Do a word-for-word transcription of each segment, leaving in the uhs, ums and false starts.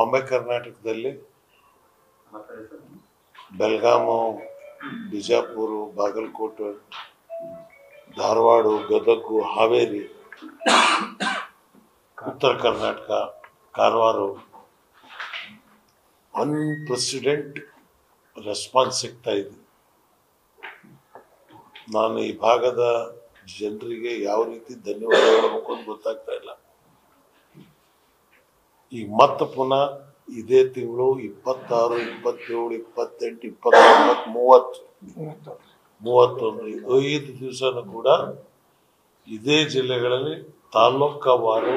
ಬಾಂಬೆ ಕರ್ನಾಟಕದಲ್ಲಿ ಬೆಳಗಾಂ, ಬಿಜಾಪುರ, ಬಾಗಲಕೋಟೆ, ಧಾರವಾಡ, ಗದಗ, ಹಾವೇರಿ, ಉತ್ತರ ಕರ್ನಾಟಕ, ಕಾರವಾರ ಅನ್‌ಪ್ರೆಸಿಡೆಂಟ್ ರೆಸ್ಪಾನ್ಸ್ ಸಿಗ್ತಾ ಇದೆ. ನಾನು ಈ ಭಾಗದ ಜನರಿಗೆ ಯಾವ ರೀತಿ ಧನ್ಯವಾದ ಹೇಳಬೇಕು ಅಂತ ಗೊತ್ತಾಗ್ತಾ ಇಲ್ಲ. ಈಗ ಮತ್ತೆ ಪುನಃ ಇದೇ ತಿಂಗಳು ಇಪ್ಪತ್ತಾರು, ಇಪ್ಪತ್ತೇಳು, ಇಪ್ಪತ್ತೆಂಟು, ಇಪ್ಪತ್ತೊಂಬತ್ತು, ಮೂವತ್ತು ಮೂವತ್ತೊಂದು ಐದು ದಿವಸನೂ ಕೂಡ ಇದೇ ಜಿಲ್ಲೆಗಳಲ್ಲಿ ತಾಲೂಕವಾರು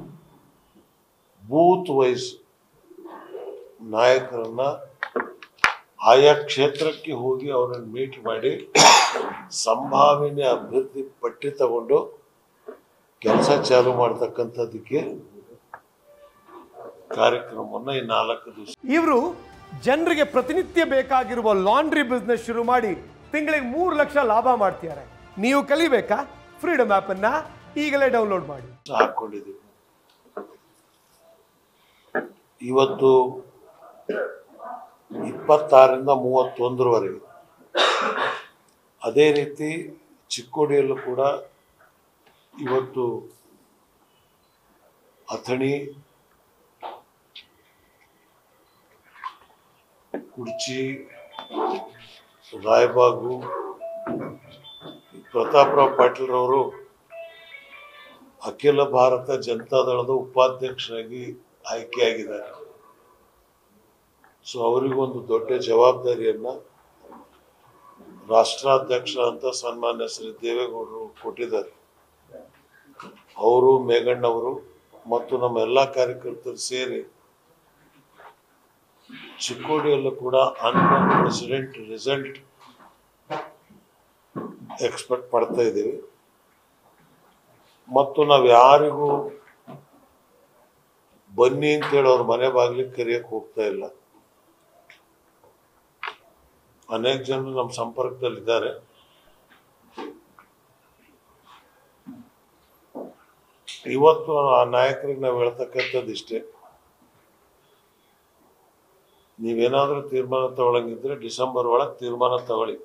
ಬೂತ್ ವೈಸ್ ನಾಯಕರನ್ನ ಆಯಾ ಕ್ಷೇತ್ರಕ್ಕೆ ಹೋಗಿ ಅವರನ್ನು ಮೀಟ್ ಮಾಡಿ ಸಂಭಾವನೆ ಅಭ್ಯರ್ಥಿ ಪಟ್ಟಿ ತಗೊಂಡು ಕೆಲಸ ಚಾಲು ಮಾಡ್ತಕ್ಕಂಥದ್ದಕ್ಕೆ ಕಾರ್ಯಕ್ರಮವನ್ನು ಈ ನಾಲ್ಕು ದಿವಸ. ಇವರು ಜನರಿಗೆ ಪ್ರತಿನಿತ್ಯ ಬೇಕಾಗಿರುವ ಲಾಂಡ್ರಿ ಬಿಸ್ನೆಸ್ ಶುರು ಮಾಡಿ ತಿಂಗಳಿಗೆ ಮೂರು ಲಕ್ಷ ಲಾಭ ಮಾಡ್ತಿದ್ದಾರೆ. ನೀವು ಕಲಿಬೇಕಾ? ಫ್ರೀಡಮ್ ಆಪ್ ಅನ್ನ ಈಗಲೇ ಡೌನ್ಲೋಡ್ ಮಾಡಿ. ಹಾಕೊಂಡಿದ್ದೀವಿ. ಇವತ್ತು ಇಪ್ಪತ್ತಾರರಿಂದ ಮೂವತ್ತೊಂದರವರೆಗೆ ಅದೇ ರೀತಿ ಚಿಕ್ಕೋಡಿಯಲ್ಲೂ ಕೂಡ ಇವತ್ತು ಅಥಣಿ, ಕುರ್ಚಿ, ರಾಯಬಾಗು, ಪ್ರತಾಪರಾವ್ ಪಾಟೀಲ್ರವರು ಅಖಿಲ ಭಾರತ ಜನತಾದಳದ ಉಪಾಧ್ಯಕ್ಷರಾಗಿ ಆಯ್ಕೆಯಾಗಿದ್ದಾರೆ. ಸೊ ಅವರಿಗೊಂದು ದೊಡ್ಡ ಜವಾಬ್ದಾರಿಯನ್ನ ರಾಷ್ಟ್ರಾಧ್ಯಕ್ಷ ಅಂತ ಸನ್ಮಾನ್ಯ ಶ್ರೀ ದೇವೇಗೌಡರು ಕೊಟ್ಟಿದ್ದಾರೆ. ಅವರು, ಮೇಘಣ್ಣವರು ಮತ್ತು ನಮ್ಮ ಎಲ್ಲ ಕಾರ್ಯಕರ್ತರು ಸೇರಿ ಚಿಕ್ಕೋಡಿಯಲ್ಲೂ ಕೂಡ ಅನ್‌ಪ್ರೆಸಿಡೆಂಟ್ ರಿಸಲ್ಟ್ ಎಕ್ಸ್ಪೆಕ್ಟ್ ಮಾಡ್ತಾ ಇದ್ದೀವಿ. ಮತ್ತು ನಾವು ಯಾರಿಗೂ ಬನ್ನಿ ಅಂತೇಳಿ ಅವ್ರ ಮನೆ ಬಾಗಿಲಿಗೆ ಕರೆಯಕ್ಕೆ ಹೋಗ್ತಾ ಇಲ್ಲ. ಅನೇಕ ಜನರು ನಮ್ಮ ಸಂಪರ್ಕದಲ್ಲಿದ್ದಾರೆ. ಇವತ್ತು ಆ ನಾಯಕರಿಗೆ ನಾವು ಹೇಳ್ತಕ್ಕಂಥದ್ದು ಇಷ್ಟೇ, ನೀವೇನಾದ್ರೂ ತೀರ್ಮಾನ ತಗೊಳಂಗಿದ್ರೆ ಡಿಸೆಂಬರ್ ಒಳಗೆ ತೀರ್ಮಾನ ತಗೊಳ್ಳಿ.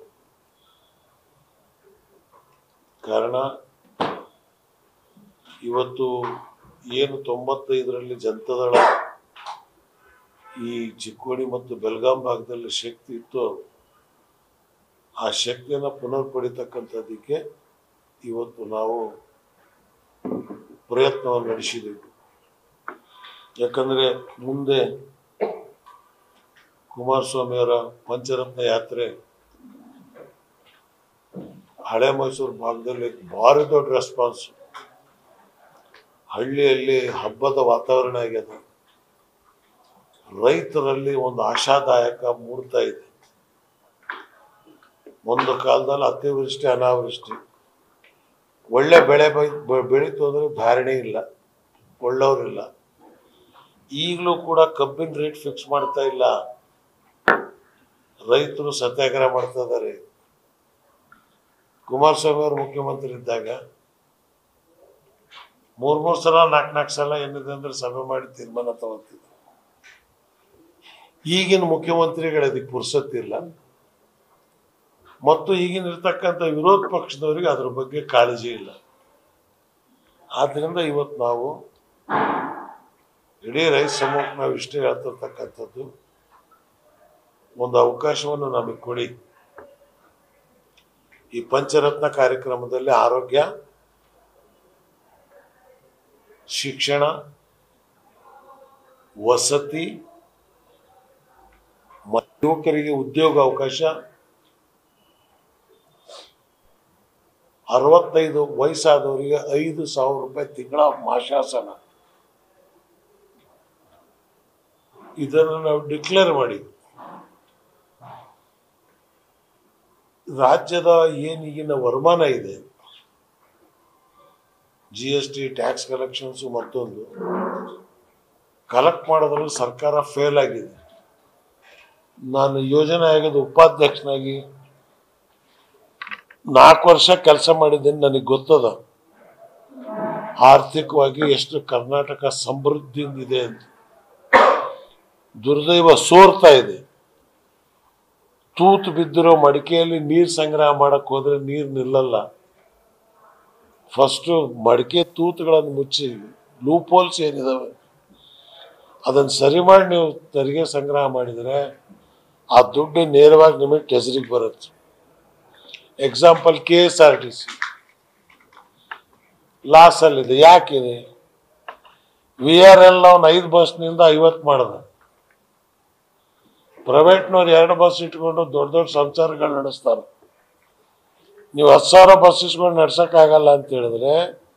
ಕಾರಣ ಇವತ್ತು ಏನು ತೊಂಬತ್ತೈದರಲ್ಲಿ ಜನತಾದಳ ಈ ಚಿಕ್ಕೋಡಿ ಮತ್ತು ಬೆಳಗಾಂ ಭಾಗದಲ್ಲಿ ಶಕ್ತಿ ಇತ್ತು, ಆ ಶಕ್ತಿಯನ್ನು ಪುನರ್ ಪಡಿತಕ್ಕಂಥದ್ದಕ್ಕೆ ಇವತ್ತು ನಾವು ಪ್ರಯತ್ನವನ್ನು ನಡೆಸಿದ್ದೀವಿ. ಯಾಕಂದ್ರೆ ಮುಂದೆ ಕುಮಾರಸ್ವಾಮಿಯವರ ಪಂಚರತ್ನ ಯಾತ್ರೆ ಹಳೆ ಮೈಸೂರು ಭಾಗದಲ್ಲಿ ಭಾರಿ ದೊಡ್ಡ ರೆಸ್ಪಾನ್ಸ್. ಹಳ್ಳಿಯಲ್ಲಿ ಹಬ್ಬದ ವಾತಾವರಣ ಆಗ್ಯದ. ರೈತರಲ್ಲಿ ಒಂದು ಆಶಾದಾಯಕ ಮೂಡ್ತಾ ಇದೆ. ಒಂದು ಕಾಲದಲ್ಲಿ ಅತಿವೃಷ್ಟಿ, ಅನಾವೃಷ್ಟಿ, ಒಳ್ಳೆ ಬೆಳೆ ಬೆಳೀತು ಅಂದ್ರೆ ಧಾರಣೆ ಇಲ್ಲ, ಒಳ್ಳೆಯವರಿಲ್ಲ. ಈಗಲೂ ಕೂಡ ಕಬ್ಬಿನ ರೇಟ್ ಫಿಕ್ಸ್ ಮಾಡ್ತಾ ಇಲ್ಲ. ರೈತರು ಸತ್ಯಾಗ್ರಹ ಮಾಡ್ತಾ ಇದ್ದಾರೆ. ಕುಮಾರಸ್ವಾಮಿ ಅವರು ಮುಖ್ಯಮಂತ್ರಿ ಇದ್ದಾಗ ಮೂರ್ ಮೂರ್ ಸಲ ನಾಲ್ಕು ನಾಲ್ಕು ಸಲ ಏನಿದೆ ಅಂದ್ರೆ ಸಭೆ ಮಾಡಿ ತೀರ್ಮಾನ ತಗೋತಿದ್ರು. ಈಗಿನ ಮುಖ್ಯಮಂತ್ರಿಗಳು ಅದಕ್ಕೆ ಪುರ್ಸತ್ತಿಲ್ಲ. ಮತ್ತು ಈಗಿನ ಇರ್ತಕ್ಕಂಥ ವಿರೋಧ ಪಕ್ಷದವರಿಗೆ ಅದ್ರ ಬಗ್ಗೆ ಕಾಳಜಿ ಇಲ್ಲ. ಆದ್ರಿಂದ ಇವತ್ತು ನಾವು ಇಡೀ ರೈತ ಸಮೂಹಕ್ಕೆ ನಾವು ಇಷ್ಟೇ ಹೇಳ್ತಿರ್ತಕ್ಕಂಥದ್ದು, ಒಂದು ಅವಕಾಶವನ್ನು ನಮಗೆ ಕೊಡಿ. ಈ ಪಂಚರತ್ನ ಕಾರ್ಯಕ್ರಮದಲ್ಲಿ ಆರೋಗ್ಯ, ಶಿಕ್ಷಣ, ವಸತಿ, ಯುವಕರಿಗೆ ಉದ್ಯೋಗ ಅವಕಾಶ, ಅರವತ್ತೈದು ವಯಸ್ಸಾದವರಿಗೆ ಐದು ಸಾವಿರ ರೂಪಾಯಿ ತಿಂಗಳ ಮಾಶಾಸನ, ಇದನ್ನು ನಾವು ಡಿಕ್ಲೇರ್ ಮಾಡಿ ರಾಜ್ಯದ ಏನೀಗಿನ ವರಮಾನ ಇದೆ, G S T, tax collections, ಮತ್ತೊಂದು ಕಲೆಕ್ಟ್ ಮಾಡೋದ್ರಲ್ಲಿ ಸರ್ಕಾರ ಫೇಲ್ ಆಗಿದೆ. ನಾನು ಯೋಜನಾ ಆಯೋಗದ ಉಪಾಧ್ಯಕ್ಷನಾಗಿ ನಾಲ್ಕು ವರ್ಷ ಕೆಲಸ ಮಾಡಿದ್ದೀನಿ. ನನಗೆ ಗೊತ್ತದ ಆರ್ಥಿಕವಾಗಿ ಎಷ್ಟು ಕರ್ನಾಟಕ ಸಮೃದ್ಧಿಯಿಂದಿದೆ ಅಂತ. ದುರ್ದೈವ ಸೋರ್ತಾ ಇದೆ. ತೂತು ಬಿದ್ದಿರೋ ಮಡಿಕೆಯಲ್ಲಿ ನೀರು ಸಂಗ್ರಹ ಮಾಡಕ್ ಹೋದ್ರೆ ನೀರು ನಿಲ್ಲಲ್ಲ. ಫಸ್ಟು ಮಡಿಕೆ ತೂತುಗಳನ್ನು ಮುಚ್ಚಿ ಲೂಪೋಲ್ಸ್ ಏನಿದಾವೆ ಅದನ್ನು ಸರಿ ಮಾಡಿ ನೀವು ತೆರಿಗೆ ಸಂಗ್ರಹ ಮಾಡಿದರೆ ಆ ದುಡ್ಡು ನೇರವಾಗಿ ನಿಮಗೆ ಟ್ರೆಜರಿಗೆ ಬರುತ್ತೆ. Example K S R T C loss ಅಲ್ಲಿದೆ. ಯಾಕಿದೆ? ವಿ ಆರ್ ಎಲ್ ಅವ್ನು ಐದು ಬಸ್ನಿಂದ ಐವತ್ತು ಮಾಡಿದ. ಪ್ರೈವೇಟ್ನವ್ರು ಎರಡು ಬಸ್ ಇಟ್ಕೊಂಡು ದೊಡ್ಡ ದೊಡ್ಡ ಸಂಚಾರಗಳು ನಡೆಸ್ತಾರೆ. ನೀವು ಹತ್ತು ಸಾವಿರ ಬಸ್ ಇಸ್ಕೊಂಡು ನಡ್ಸೋಕ್ಕಾಗಲ್ಲ ಅಂತ ಹೇಳಿದ್ರೆ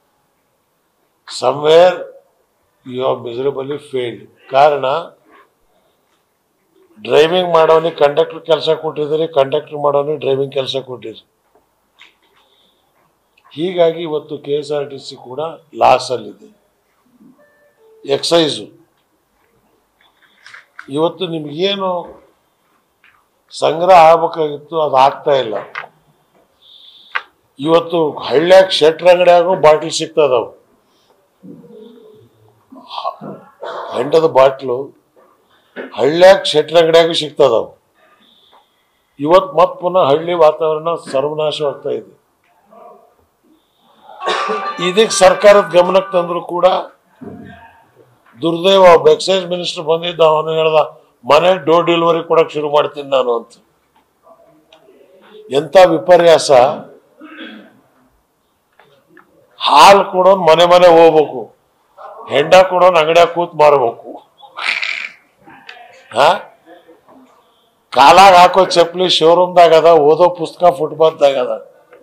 somewhere you are miserably failed. ಕಾರಣ ಡ್ರೈವಿಂಗ್ ಮಾಡೋನಿಗೆ ಕಂಡಕ್ಟರ್ ಕೆಲಸ ಕೊಟ್ಟಿದ್ದೀರಿ, ಕಂಡಕ್ಟರ್ ಮಾಡೋನಿಗೆ ಡ್ರೈವಿಂಗ್ ಕೆಲಸ ಕೊಟ್ಟಿರಿ. ಹೀಗಾಗಿ ಇವತ್ತು K S R T C ಕೂಡ ಲಾಸ್ ಅಲ್ಲಿದೆ. ಎಕ್ಸೈಸು ಇವತ್ತು ನಿಮಗೇನು ಸಂಗ್ರಹ ಆಗ್ಬೇಕಾಗಿತ್ತು ಅದು ಆಗ್ತಾ ಇಲ್ಲ. ಇವತ್ತು ಹಳ್ಳ್ಯಾಗ ಶೆಟ್ರ್ ಅಂಗಡಿಯಾಗೂ ಬಾಟ್ಲ್ ಸಿಗ್ತದವು. ಗಂಟದ ಬಾಟ್ಲು ಹಳ್ಳ್ಯಾಗ ಶೆಟ್ರ್ ಅಂಗಡಿಯಾಗೂ ಸಿಗ್ತದವು. ಇವತ್ತು ಮತ್ತೆ ಪುನಃ ಹಳ್ಳಿ ವಾತಾವರಣ ಸರ್ವನಾಶವಾಗ್ತಾ ಇದೆ. ಇದಕ್ಕೆ ಸರ್ಕಾರದ ಗಮನಕ್ಕೆ ತಂದ್ರು ಕೂಡ ದುರ್ದೈವ ಒಬ್ಬ ಎಕ್ಸೈಸ್ ಮಿನಿಸ್ಟರ್ ಬಂದಿದ್ದ, ಅವನು ಹೇಳ್ದ ಮನೆ ಡೋರ್ ಡೆಲಿವರಿ ಕೊಡಕ್ ಶುರು ಮಾಡ್ತೀನಿ ನಾನು ಅಂತ. ಎಂತ ವಿಪರ್ಯಾಸ! ಹಾಲು ಕೊಡೋನ್ ಮನೆ ಮನೆ ಹೋಗ್ಬೇಕು, ಹೆಂಡ ಕೊಡೋನ್ ಅಂಗಡಿಯಾಗ ಕೂತ್ ಮಾರಬೇಕು. ಹ ಕಾಲಾಗ ಹಾಕೋ ಚಪ್ಪಲಿ ಶೋರೂಮ್ದಾಗ ಅದ, ಓದೋ ಪುಸ್ತಕ ಫುಟ್ಪಾತ್ದಾಗ ಅದ.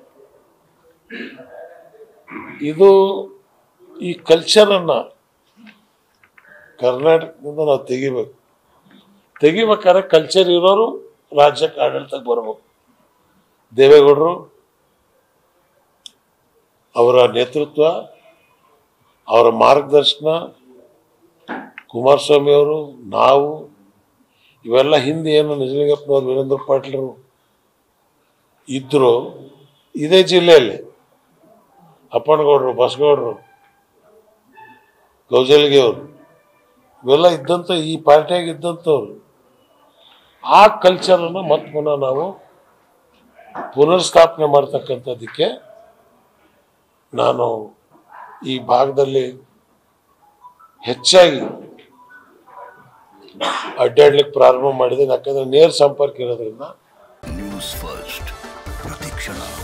ಇದು ಈ ಕಲ್ಚರನ್ನ ಕರ್ನಾಟಕದಿಂದ ನಾವು ತೆಗಿಬೇಕು. ತೆಗಿಬೇಕಾದ್ರೆ ಕಲ್ಚರ್ ಇರೋರು ರಾಜ್ಯಕ್ಕೆ ಆಡಳಿತಕ್ಕೆ ಬರ್ಬೇಕು. ದೇವೇಗೌಡರು ಅವರ ನೇತೃತ್ವ, ಅವರ ಮಾರ್ಗದರ್ಶನ, ಕುಮಾರಸ್ವಾಮಿ ಅವರು, ನಾವು ಇವೆಲ್ಲ ಹಿಂದೆ ಏನು ನಿಜಲಿಂಗಪ್ಪನವರು, ವೀರೇಂದ್ರ ಪಾಟೀಲರು ಇದ್ರು ಇದೇ ಜಿಲ್ಲೆಯಲ್ಲಿ, ಅಪ್ಪನಗೌಡರು, ಬಸಗೌಡರು, ಕೌಜಲ್ಗಿ ಅವರು ಇವೆಲ್ಲ ಇದ್ದಂಥ ಈ ಪಾರ್ಟಿಯಾಗಿ ಇದ್ದಂಥವ್ರು. ಆ ಕಲ್ಚರನ್ನು ಮತ್ತೆ ಪುನಃ ನಾವು ಪುನರ್ಸ್ಥಾಪನೆ ಮಾಡ್ತಕ್ಕಂಥದ್ದಕ್ಕೆ ನಾನು ಈ ಭಾಗದಲ್ಲಿ ಹೆಚ್ಚಾಗಿ ಅಡ್ಡಾಡ್ಲಿಕ್ಕೆ ಪ್ರಾರಂಭ ಮಾಡಿದ್ದೀನಿ. ಯಾಕಂದ್ರೆ ನೇರ ಸಂಪರ್ಕ ಇರೋದ್ರಿಂದ. ನ್ಯೂಸ್ ಫಸ್ಟ್ ಪ್ರತಿಕ್ಷಣ.